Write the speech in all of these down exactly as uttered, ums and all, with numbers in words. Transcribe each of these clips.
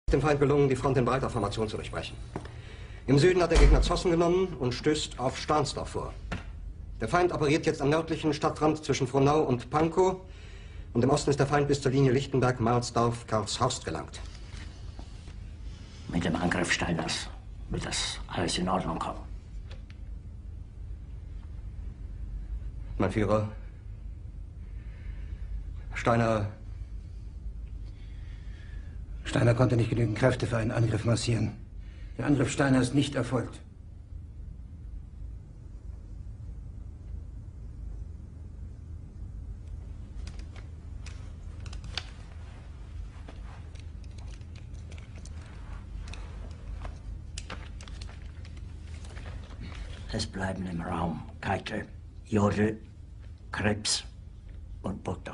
Dem Feind gelungen, die Front in breiter Formation zu durchbrechen. Im Süden hat der Gegner Zossen genommen und stößt auf Stahnsdorf vor. Der Feind operiert jetzt am nördlichen Stadtrand zwischen Frohnau und Pankow und im Osten ist der Feind bis zur Linie Lichtenberg-Marsdorf-Karlshorst gelangt. Mit dem Angriff Steiners wird das alles in Ordnung kommen. Mein Führer, Steiner... Steiner konnte nicht genügend Kräfte für einen Angriff massieren. Der Angriff Steiner ist nicht erfolgt. Es bleiben im Raum Keitel, Jodl, Krebs und Burgdorf.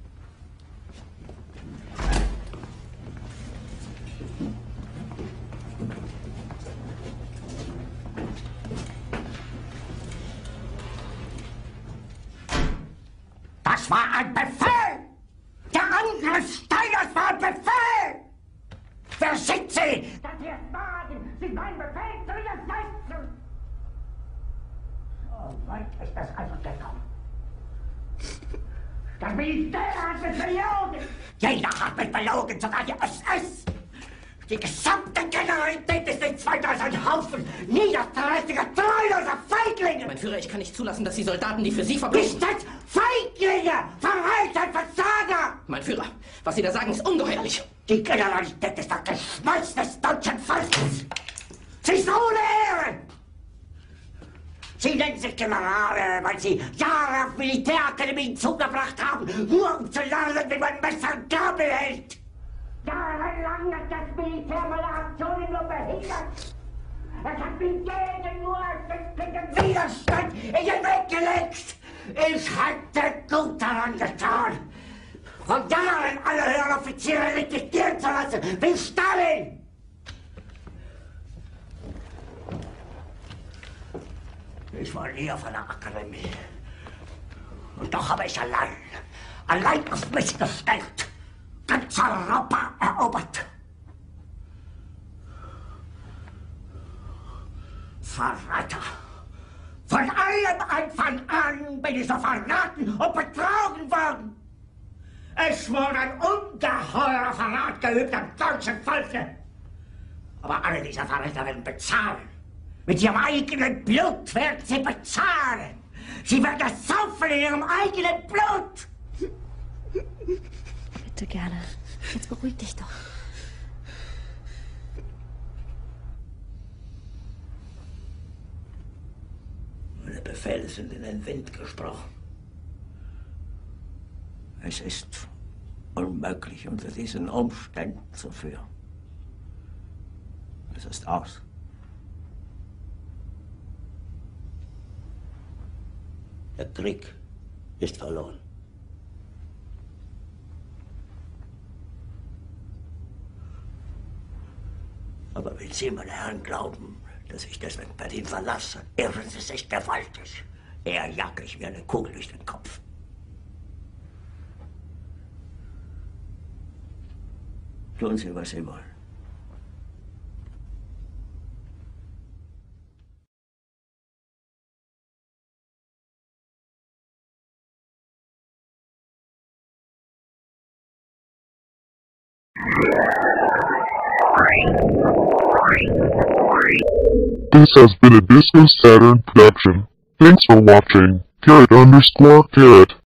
Das war ein Befehl! Der Angriff Steiners war ein Befehl! Wer schickt Sie? Dass Sie es wagen, Sie meinen Befehl zu widersetzen! So weit ist das also gekommen. Das Militär hat mich belogen! Jeder hat mich belogen, sogar die S S! Die gesamte Generalität ist nichts weiter als ein Haufen niederträchtiger, treuloser Feiglinge! Mein Führer, ich kann nicht zulassen, dass die Soldaten, die für Sie verbringen... Nicht als Feiglinge! Verreiter, Versager! Mein Führer, was Sie da sagen, ist ungeheuerlich. Die Generalität ist das Geschmolz des deutschen Volkes! Sie ist ohne Ehre! Sie nennen sich Generale, weil Sie Jahre auf Militärakademien zugebracht haben, nur um zu lernen, wie man Messer und Gabel hält! Jahrelang hat das Militär meine Aktionen nur behindert. Es hat mir jeden nur ersichtlichen Widerstand in den Weg gelegt. Ich hätte gut daran getan, von Jahren alle höheren Offiziere liquidieren zu lassen, wie Stalin. Ich war nie auf einer Akademie. Und doch habe ich allein, allein auf mich gestellt, ganz Europa erobert. Verräter! Von allem Anfang an bin ich so verraten und betrogen worden. Es wurde ein ungeheurer Verrat geübt am deutschen Volke. Aber alle diese Verräter werden bezahlen. Mit ihrem eigenen Blut werden sie bezahlen. Sie werden es saufen in ihrem eigenen Blut. Bitte gerne. Jetzt beruhig dich doch. Meine Befehle sind in den Wind gesprochen. Es ist unmöglich, unter diesen Umständen zu führen. Es ist aus. Der Krieg ist verloren. Aber wenn Sie, meine Herren, glauben, dass ich deswegen Berlin verlasse, irren Sie sich gewaltig. Eher jag ich mir eine Kugel durch den Kopf. Tun Sie, was Sie wollen. This has been a Disco Saturn production. Thanks for watching. Carrot underscore carrot.